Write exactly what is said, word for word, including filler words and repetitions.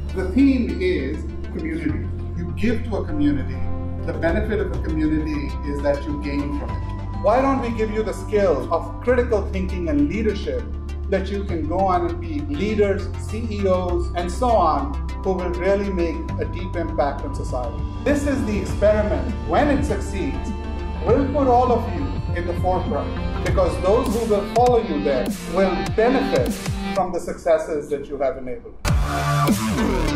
The theme is community. You give to a community. The benefit of a community is that you gain from it. Why don't we give you the skills of critical thinking and leadership that you can go on and be leaders, C E Os, and so on, who will really make a deep impact on society. This is the experiment. When it succeeds, we'll put all of you in the forefront, because those who will follow you there will benefit from the successes that you have enabled.